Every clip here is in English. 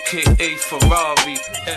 aka Ferrari.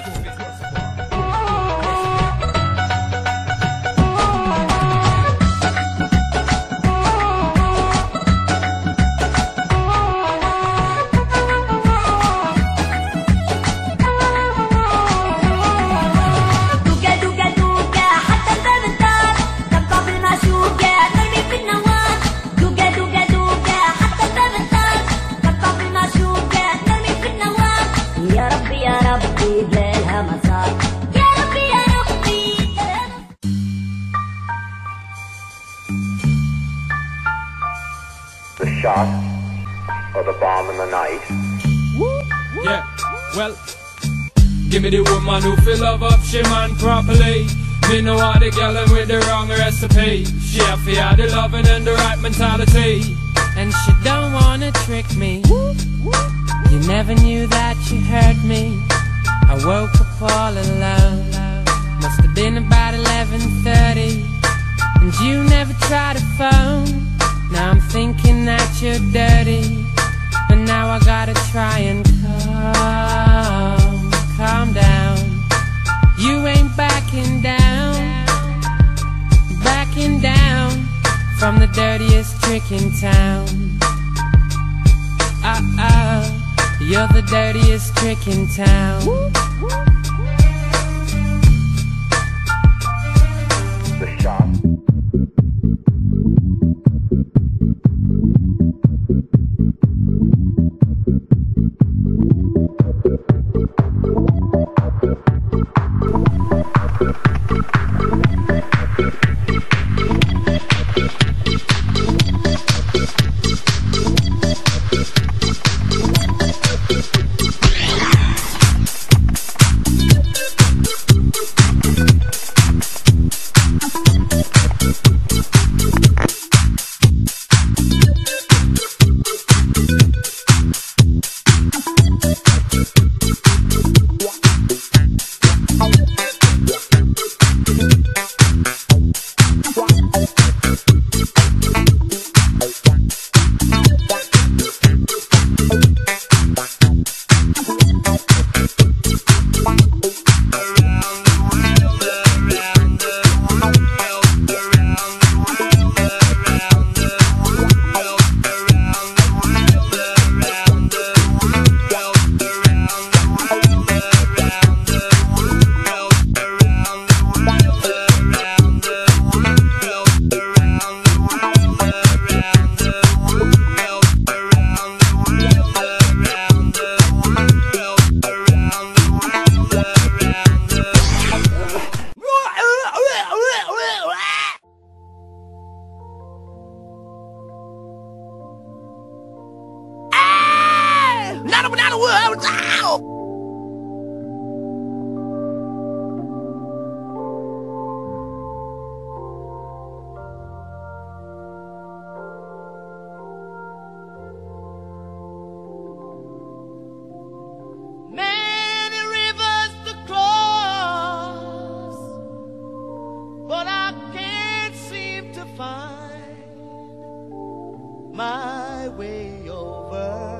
The shot or the bomb in the night. Yeah, well, give me the woman who feel love up she man properly. Me know how the girl with the wrong recipe. She have for the loving and the right mentality. And she don't wanna trick me. You never knew that you hurt me. I woke up all alone. Must have been about 11:30. And you never tried a phone. Now I'm thinking that you're dirty. And now I gotta try and calm down. You ain't backing down from the dirtiest trick in town. You're the dirtiest trick in town. The shot. Many rivers to cross, but I can't seem to find my way over.